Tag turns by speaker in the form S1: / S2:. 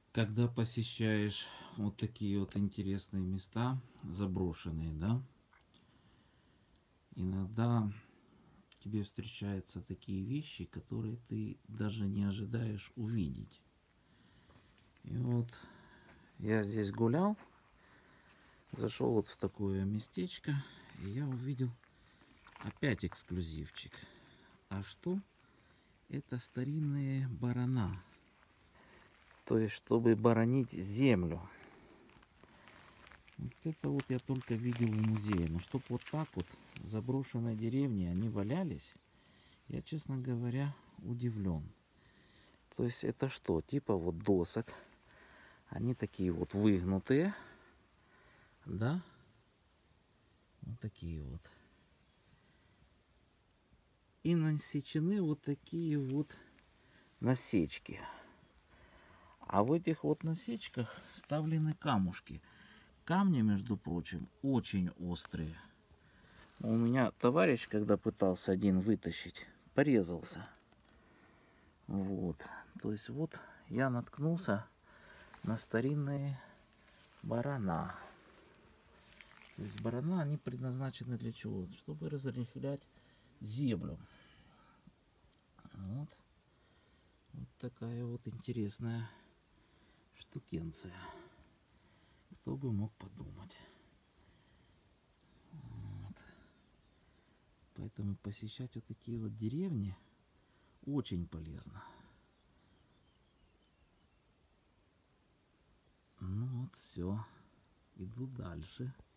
S1: Когда посещаешь вот такие вот интересные места, заброшенные, да, иногда тебе встречаются такие вещи, которые ты даже не ожидаешь увидеть. И вот я здесь гулял, зашел вот в такое местечко, и я увидел опять эксклюзивчик. А что? Это старинные барана. То есть, чтобы боронить землю. Вот это вот я только видел в музее. Но чтоб вот так вот в заброшенной деревне они валялись, я, честно говоря, удивлен. То есть это что? Типа вот досок. Они такие вот выгнутые. Да? Вот такие вот. И насечены вот такие вот насечки. А в этих вот насечках вставлены камушки. Камни, между прочим, очень острые. У меня товарищ, когда пытался один вытащить, порезался. Вот. То есть вот я наткнулся на старинные барана. То есть барана, они предназначены для чего? Чтобы разрыхлять землю. Вот. Вот такая вот интересная штукенция. Кто бы мог подумать. Вот. Поэтому посещать вот такие вот деревни очень полезно. Ну вот все. Иду дальше.